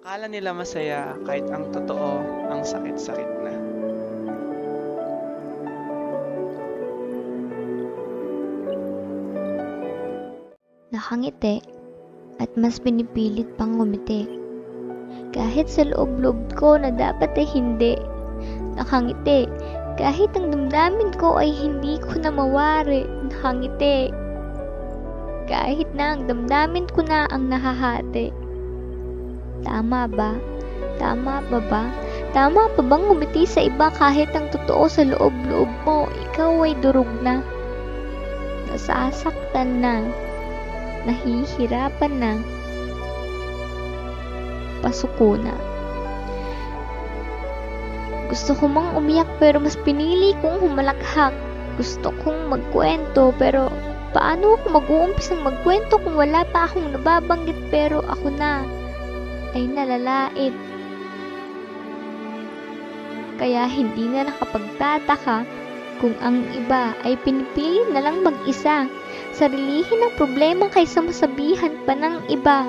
Akala nila masaya kahit ang totoo, ang sakit-sakit na. Nakangiti at mas pinipilit pang ngumiti. Kahit sa loob-loob ko na dapat ay hindi. Nakangiti kahit ang damdamin ko ay hindi ko na mawari. Nakangiti kahit na ang damdamin ko na ang nahahati. Tama ba? Tama pa ba? Tama pa bang ngumiti sa iba kahit ang totoo sa loob-loob mo, ikaw ay durog na? Nasasaktan na. Nahihirapan na. Pasuko na. Gusto ko mang umiyak pero mas pinili kong humalakhak. Gusto kong magkwento pero paano ako mag-uumpisang magkwento kung wala pa akong nababanggit pero ako na ay nalalait. Kaya hindi na nakapagtataka kung ang iba ay pinipili na lang mag-isa, sarilihin ang problema kaysa masabihan pa ng iba.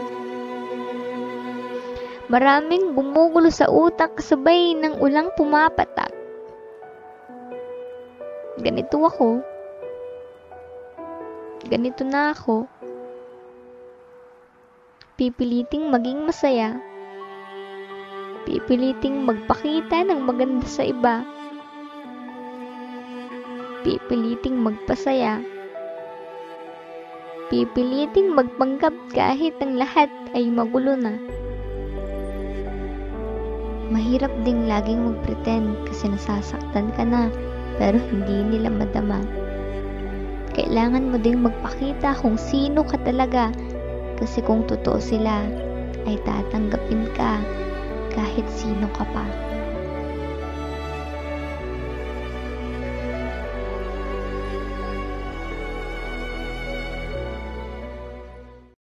Maraming gumugulo sa utak kasabay ng ulang pumapatak. Ganito ako. Ganito na ako. Pipiliting maging masaya. Pipiliting magpakita ng maganda sa iba. Pipiliting magpasaya. Pipiliting magpanggap kahit ang lahat ay magulo na. Mahirap ding laging mag-pretend kasi nasasaktan ka na pero hindi nila madama. Kailangan mo ding magpakita kung sino ka talaga kasi kung totoo sila ay tatanggapin ka kahit sino ka pa.